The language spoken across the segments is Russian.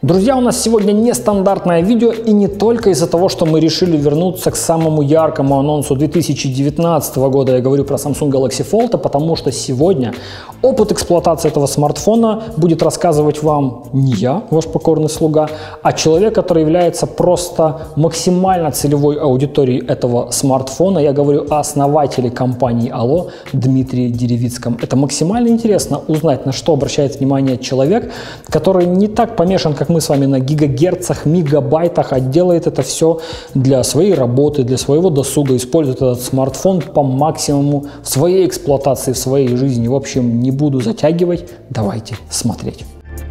Друзья, у нас сегодня нестандартное видео, и не только из-за того, что мы решили вернуться к самому яркому анонсу 2019 года, я говорю про Samsung Galaxy Fold, а потому что сегодня опыт эксплуатации этого смартфона будет рассказывать вам не я, ваш покорный слуга, а человек, который является просто максимально целевой аудиторией этого смартфона. Я говорю о основателе компании Allo Дмитрии Деревицком. Это максимально интересно узнать, на что обращает внимание человек, который не так помешан, как мы с вами, на гигагерцах, мегабайтах, а делает это все для своей работы, для своего досуга, использует этот смартфон по максимуму в своей эксплуатации, в своей жизни. В общем, не буду затягивать, давайте смотреть.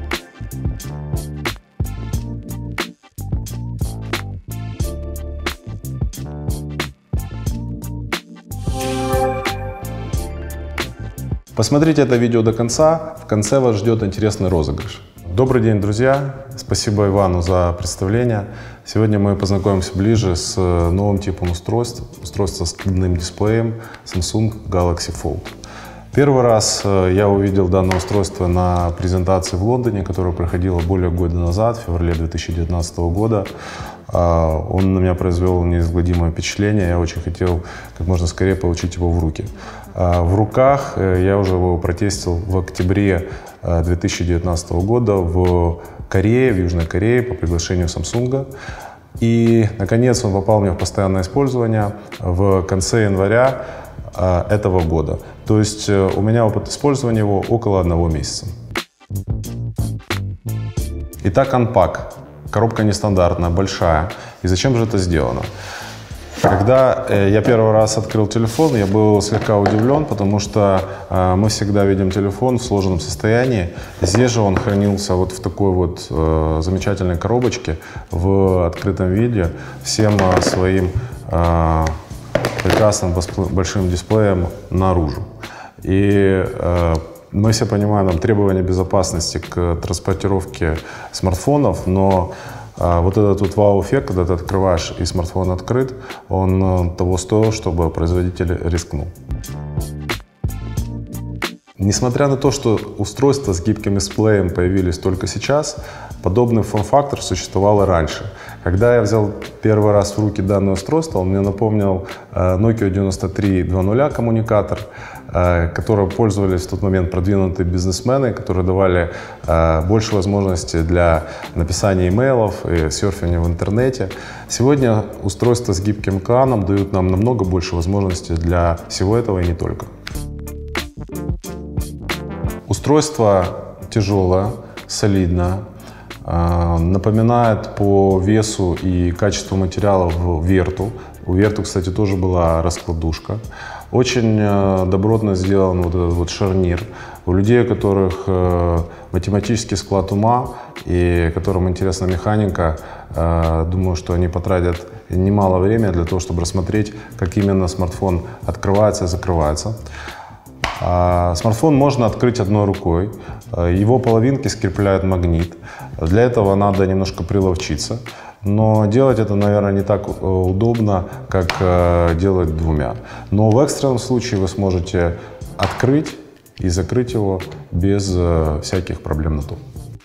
Посмотрите это видео до конца, в конце вас ждет интересный розыгрыш. Добрый день, друзья! Спасибо Ивану за представление. Сегодня мы познакомимся ближе с новым типом устройства с длинным дисплеем Samsung Galaxy Fold. Первый раз я увидел данное устройство на презентации в Лондоне, которая проходила более года назад, в феврале 2019 года. Он на меня произвел неизгладимое впечатление, я очень хотел как можно скорее получить его в руки. В руках я уже его протестил в октябре 2019 года в Корее, в Южной Корее по приглашению Samsung. И, наконец, он попал мне в постоянное использование в конце января этого года. То есть у меня опыт использования его около 1 месяца. Итак, Unpack. Коробка нестандартная, большая. И зачем же это сделано? Когда я первый раз открыл телефон, я был слегка удивлен, потому что мы всегда видим телефон в сложенном состоянии. Здесь же он хранился вот в такой вот замечательной коробочке в открытом виде, всем своим прекрасным большим дисплеем наружу. И мы все понимаем там требования безопасности к транспортировке смартфонов, но вот этот вот вау-эффект, когда ты открываешь и смартфон открыт, он того стоил, чтобы производитель рискнул. Несмотря на то, что устройства с гибким дисплеем появились только сейчас, подобный форм-фактор существовал и раньше. Когда я взял первый раз в руки данное устройство, он мне напомнил Nokia 9320 коммуникатор, которым пользовались в тот момент продвинутые бизнесмены, которые давали больше возможностей для написания имейлов и серфинга в интернете. Сегодня устройства с гибким экраном дают нам намного больше возможностей для всего этого и не только. Устройство тяжелое, солидное, напоминает по весу и качеству материалов Верту. У Верту, кстати, тоже была раскладушка. Очень добротно сделан вот этот вот шарнир. У людей, у которых математический склад ума и которым интересна механика, думаю, что они потратят немало времени для того, чтобы рассмотреть, как именно смартфон открывается и закрывается. Смартфон можно открыть одной рукой, его половинки скрепляет магнит. Для этого надо немножко приловчиться, но делать это, наверное, не так удобно, как делать двумя. Но в экстренном случае вы сможете открыть и закрыть его без всяких проблем на то.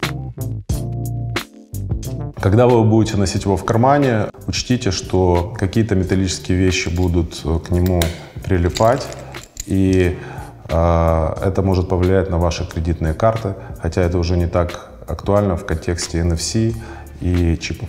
Когда вы будете носить его в кармане, учтите, что какие-то металлические вещи будут к нему прилипать, и это может повлиять на ваши кредитные карты, хотя это уже не так актуально в контексте NFC и чипов.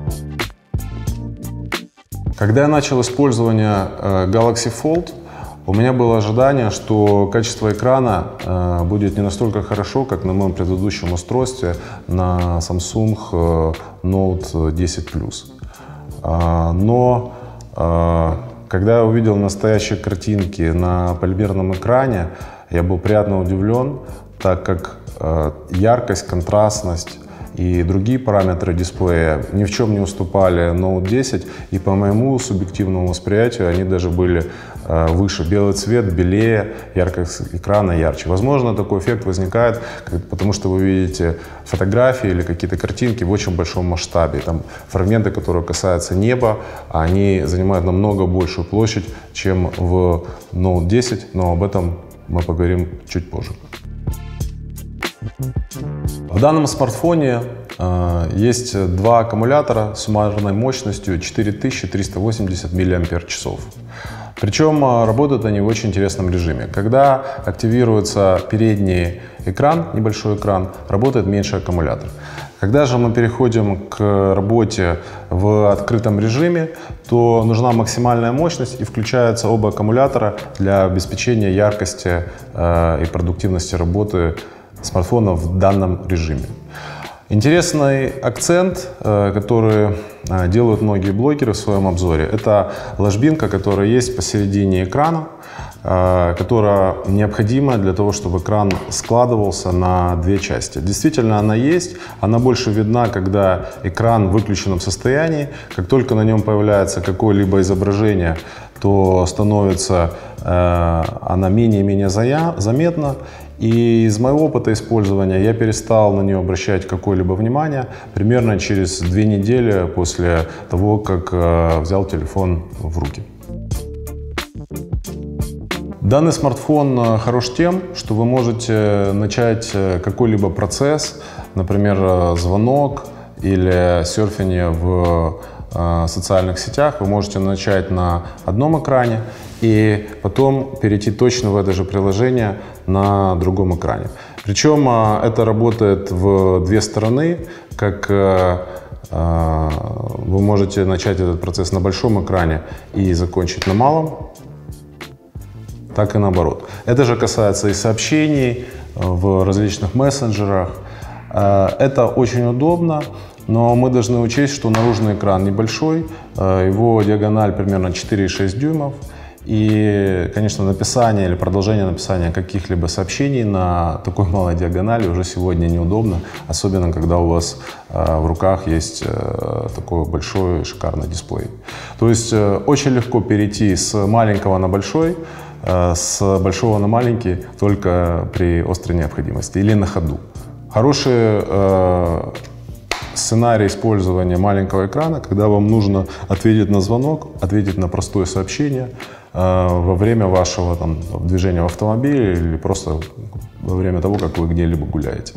Когда я начал использование Galaxy Fold, у меня было ожидание, что качество экрана будет не настолько хорошо, как на моем предыдущем устройстве на Samsung Note 10 Plus. Но когда я увидел настоящие картинки на полимерном экране, я был приятно удивлен, так как яркость, контрастность и другие параметры дисплея ни в чем не уступали Note 10, и по моему субъективному восприятию они даже были выше. Белый цвет белее, яркость экрана ярче. Возможно, такой эффект возникает, потому что вы видите фотографии или какие-то картинки в очень большом масштабе. Там фрагменты, которые касаются неба, они занимают намного большую площадь, чем в Note 10, но об этом мы поговорим чуть позже. В данном смартфоне есть два аккумулятора с суммарной мощностью 4380 мАч. Причем работают они в очень интересном режиме. Когда активируется передний экран, небольшой экран, работает меньше аккумулятор. Когда же мы переходим к работе в открытом режиме, то нужна максимальная мощность и включаются оба аккумулятора для обеспечения яркости и продуктивности работы смартфона в данном режиме. Интересный акцент, который делают многие блогеры в своем обзоре, это ложбинка, которая есть посередине экрана, которая необходима для того, чтобы экран складывался на две части. Действительно, она есть, она больше видна, когда экран в выключенном состоянии. Как только на нем появляется какое-либо изображение, то становится она менее и менее заметна. И из моего опыта использования я перестал на нее обращать какое-либо внимание примерно через 2 недели после того, как взял телефон в руки. Данный смартфон хорош тем, что вы можете начать какой-либо процесс, например, звонок или серфинг в социальных сетях, вы можете начать на одном экране и потом перейти точно в это же приложение на другом экране. Причем это работает в две стороны, как вы можете начать этот процесс на большом экране и закончить на малом, так и наоборот. Это же касается и сообщений в различных мессенджерах. Это очень удобно. Но мы должны учесть, что наружный экран небольшой, его диагональ примерно 4,6 дюймов. И, конечно, написание или продолжение написания каких-либо сообщений на такой малой диагонали уже сегодня неудобно, особенно когда у вас в руках есть такой большой шикарный дисплей. То есть очень легко перейти с маленького на большой, с большого на маленький только при острой необходимости или на ходу. Хороший сценарий использования маленького экрана, когда вам нужно ответить на звонок, ответить на простое сообщение во время вашего движения в автомобиле или просто во время того, как вы где-либо гуляете.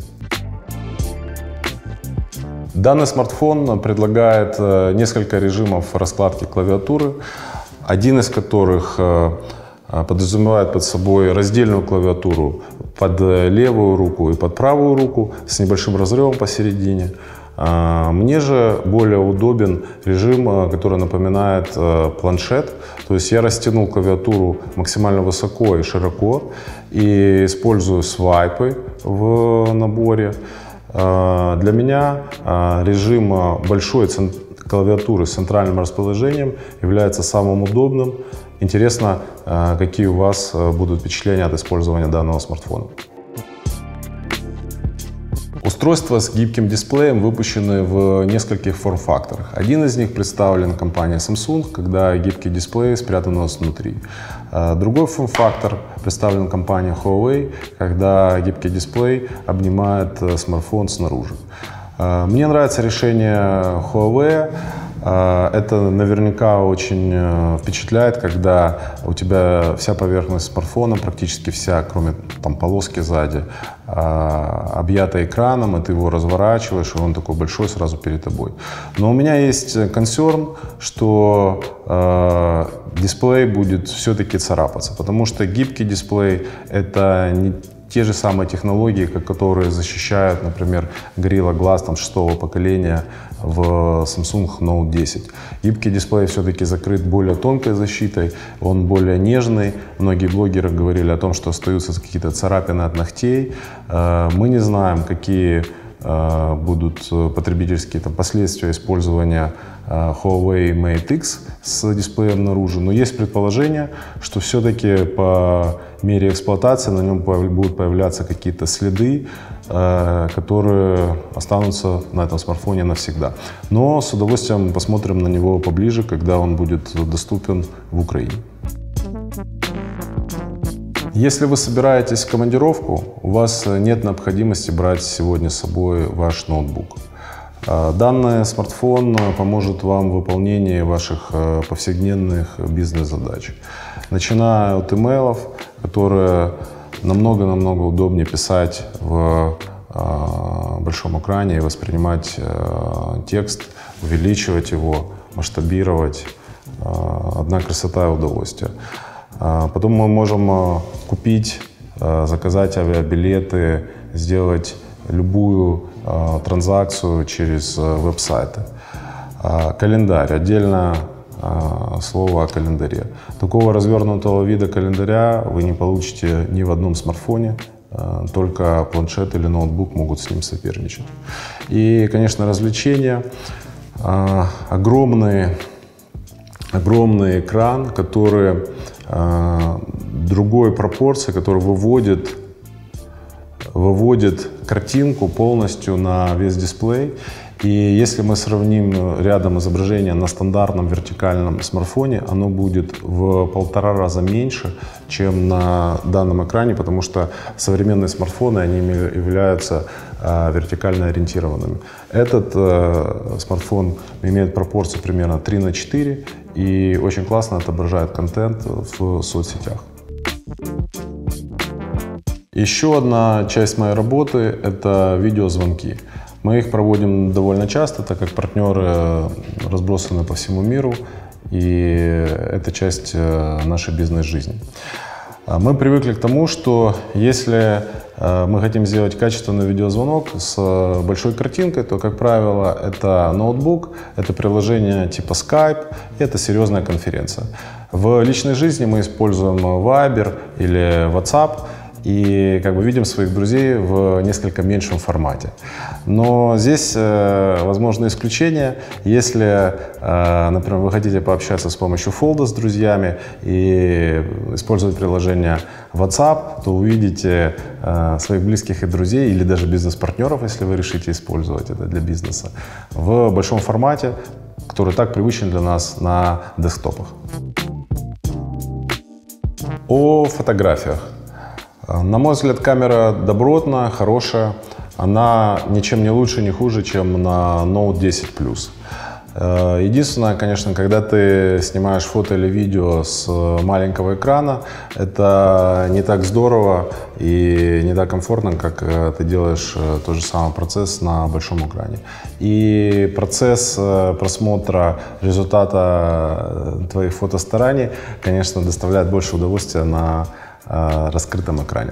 Данный смартфон предлагает несколько режимов раскладки клавиатуры, один из которых подразумевает под собой раздельную клавиатуру под левую руку и под правую руку с небольшим разрывом посередине. Мне же более удобен режим, который напоминает планшет. То есть я растянул клавиатуру максимально высоко и широко и использую свайпы в наборе. Для меня режим большой клавиатуры с центральным расположением является самым удобным. Интересно, какие у вас будут впечатления от использования данного смартфона. Устройства с гибким дисплеем выпущены в нескольких форм-факторах. Один из них представлен компанией Samsung, когда гибкий дисплей спрятан у нас внутри. Другой форм-фактор представлен компанией Huawei, когда гибкий дисплей обнимает смартфон снаружи. Мне нравится решение Huawei. Это наверняка очень впечатляет, когда у тебя вся поверхность смартфона, практически вся, кроме полоски сзади, объята экраном, и ты его разворачиваешь, и он такой большой сразу перед тобой. Но у меня есть консерн, что дисплей будет все-таки царапаться, потому что гибкий дисплей — это не те же самые технологии, которые защищают, например, Gorilla Glass 6-го поколения в Samsung Note 10. Гибкий дисплей все-таки закрыт более тонкой защитой, он более нежный. Многие блогеры говорили о том, что остаются какие-то царапины от ногтей. Мы не знаем, какие будут потребительские последствия использования Huawei Mate X с дисплеем наружу, но есть предположение, что все-таки по мере эксплуатации на нем будут появляться какие-то следы, которые останутся на этом смартфоне навсегда. Но с удовольствием посмотрим на него поближе, когда он будет доступен в Украине. Если вы собираетесь в командировку, у вас нет необходимости брать сегодня с собой ваш ноутбук. Данный смартфон поможет вам в выполнении ваших повседневных бизнес-задач. Начиная от имейлов, которые намного удобнее писать в большом экране и воспринимать текст, увеличивать его, масштабировать. Одна красота и удовольствие. Потом мы можем купить, заказать авиабилеты, сделать любую транзакцию через веб-сайты. Календарь. Отдельно слово о календаре. Такого развернутого вида календаря вы не получите ни в одном смартфоне. Только планшет или ноутбук могут с ним соперничать. И, конечно, развлечения. Огромный экран, который другой пропорции, который выводит картинку полностью на весь дисплей. И если мы сравним рядом изображение на стандартном вертикальном смартфоне, оно будет в 1,5 раза меньше, чем на данном экране, потому что современные смартфоны, они являются вертикально ориентированными. Этот смартфон имеет пропорции примерно 3:4 и очень классно отображает контент в соцсетях. Еще одна часть моей работы – это видеозвонки. Мы их проводим довольно часто, так как партнеры разбросаны по всему миру, и это часть нашей бизнес-жизни. Мы привыкли к тому, что если мы хотим сделать качественный видеозвонок с большой картинкой, то, как правило, это ноутбук, это приложение типа Skype, и это серьезная конференция. В личной жизни мы используем Viber или WhatsApp, и видим своих друзей в несколько меньшем формате. Но здесь возможны исключения. Если, например, вы хотите пообщаться с помощью фолда с друзьями и использовать приложение WhatsApp, то увидите своих близких и друзей, или даже бизнес-партнеров, если вы решите использовать это для бизнеса, в большом формате, который так привычен для нас на десктопах. О фотографиях. На мой взгляд, камера добротная, хорошая. Она ничем не лучше, не хуже, чем на Note 10 Plus. Единственное, конечно, когда ты снимаешь фото или видео с маленького экрана, это не так здорово и не так комфортно, как ты делаешь тот же самый процесс на большом экране. И процесс просмотра результата твоих фотостараний, конечно, доставляет больше удовольствия на раскрытом экране.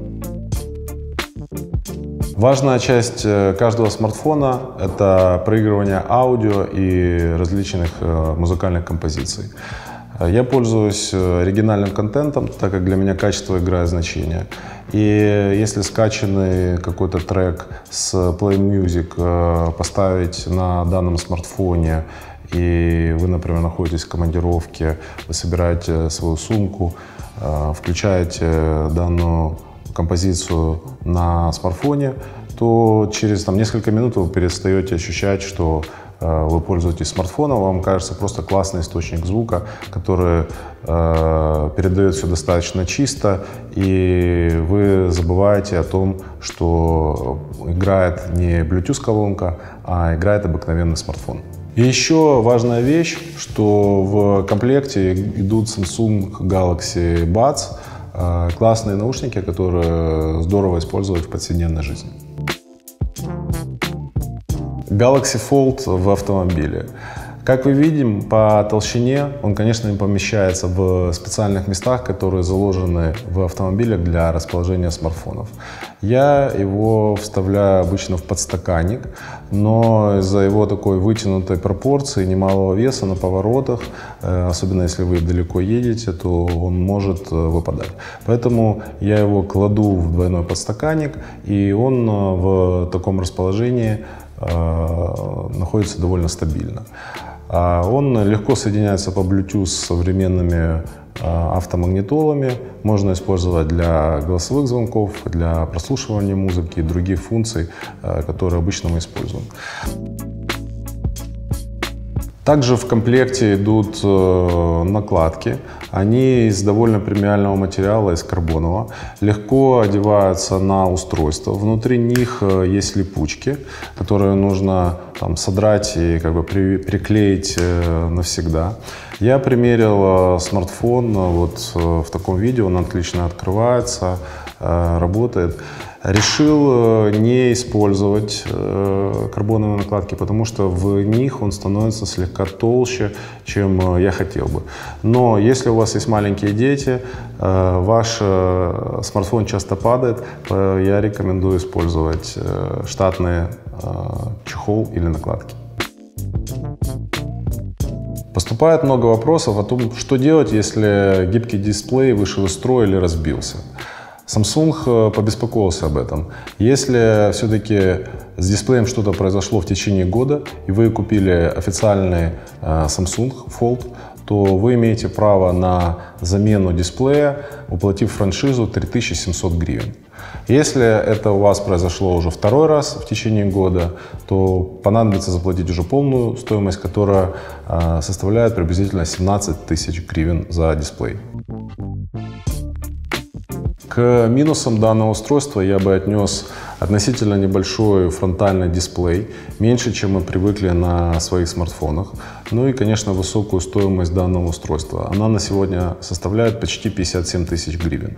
Важная часть каждого смартфона – это проигрывание аудио и различных музыкальных композиций. Я пользуюсь оригинальным контентом, так как для меня качество играет значение. И если скачанный какой-то трек с Play Music поставить на данном смартфоне, и вы, например, находитесь в командировке, вы собираете свою сумку, включаете данную композицию на смартфоне, то через несколько минут вы перестаете ощущать, что вы пользуетесь смартфоном, вам кажется просто классный источник звука, который передает все достаточно чисто, и вы забываете о том, что играет не Bluetooth-колонка, а играет обыкновенный смартфон. И еще важная вещь, что в комплекте идут Samsung Galaxy Buds, классные наушники, которые здорово использовать в повседневной жизни. Galaxy Fold в автомобиле. Как мы видим, по толщине он, конечно, не помещается в специальных местах, которые заложены в автомобилях для расположения смартфонов. Я его вставляю обычно в подстаканник, но из-за его такой вытянутой пропорции, немалого веса на поворотах, особенно если вы далеко едете, то он может выпадать. Поэтому я его кладу в двойной подстаканник, и он в таком расположении находится довольно стабильно. Он легко соединяется по Bluetooth с современными автомагнитолами. Можно использовать для голосовых звонков, для прослушивания музыки и других функций, которые обычно мы используем. Также в комплекте идут накладки. Они из довольно премиального материала, из карбонового. Легко одеваются на устройство. Внутри них есть липучки, которые нужно содрать и приклеить навсегда. Я примерил смартфон в таком виде, он отлично открывается, работает. решил не использовать карбоновые накладки, потому что в них он становится слегка толще, чем я хотел бы. Но если у вас есть маленькие дети, ваш смартфон часто падает, я рекомендую использовать штатный чехол или накладки. Поступает много вопросов о том, что делать, если гибкий дисплей вышел из строя или разбился. Samsung побеспокоился об этом. Если все-таки с дисплеем что-то произошло в течение года, и вы купили официальный Samsung Fold, то вы имеете право на замену дисплея, уплатив франшизу 3700 гривен. Если это у вас произошло уже второй раз в течение года, то понадобится заплатить уже полную стоимость, которая составляет приблизительно 17 тысяч гривен за дисплей. К минусам данного устройства я бы отнес относительно небольшой фронтальный дисплей, меньше, чем мы привыкли на своих смартфонах. Ну и, конечно, высокую стоимость данного устройства. Она на сегодня составляет почти 57 тысяч гривен.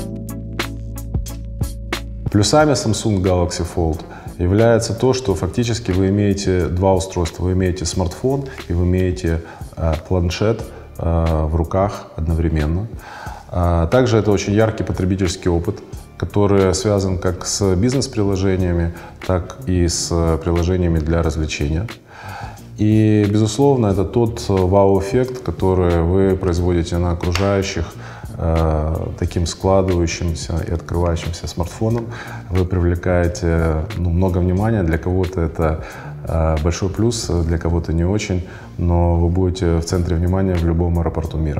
Плюсами Samsung Galaxy Fold является то, что фактически вы имеете два устройства. Вы имеете смартфон и вы имеете планшет в руках одновременно. Также это очень яркий потребительский опыт, который связан как с бизнес-приложениями, так и с приложениями для развлечения. И, безусловно, это тот вау-эффект, который вы производите на окружающих таким складывающимся и открывающимся смартфоном. Вы привлекаете много внимания. Для кого-то это большой плюс, для кого-то не очень, но вы будете в центре внимания в любом аэропорту мира.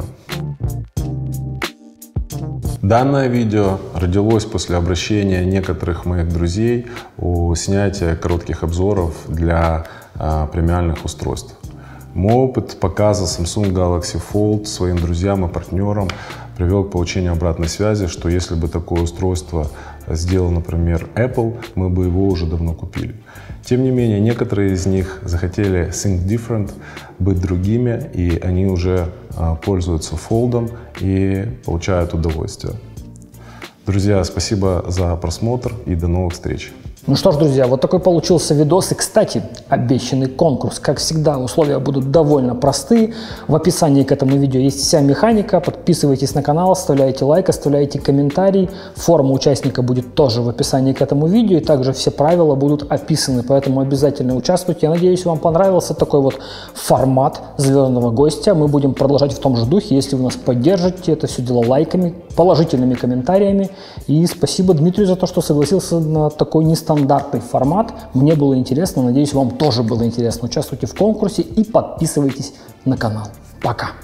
Данное видео родилось после обращения некоторых моих друзей о снятии коротких обзоров для премиальных устройств. Мой опыт показа Samsung Galaxy Fold своим друзьям и партнерам привел к получению обратной связи, что если бы такое устройство сделал, например, Apple, мы бы его уже давно купили. Тем не менее, некоторые из них захотели think different, быть другими, и они уже пользуются Fold'ом и получают удовольствие. Друзья, спасибо за просмотр и до новых встреч. Ну что ж, друзья, вот такой получился видос. И, кстати, обещанный конкурс. Как всегда, условия будут довольно простые. В описании к этому видео есть вся механика. Подписывайтесь на канал, оставляйте лайк, оставляйте комментарий. Форма участника будет тоже в описании к этому видео. И также все правила будут описаны, поэтому обязательно участвуйте. Я надеюсь, вам понравился такой вот формат звездного гостя. Мы будем продолжать в том же духе. Если вы нас поддержите, это все дело лайками, положительными комментариями. И спасибо Дмитрию за то, что согласился на такой нестандартный формат. Мне было интересно, надеюсь, вам тоже было интересно. Участвуйте в конкурсе и подписывайтесь на канал. Пока!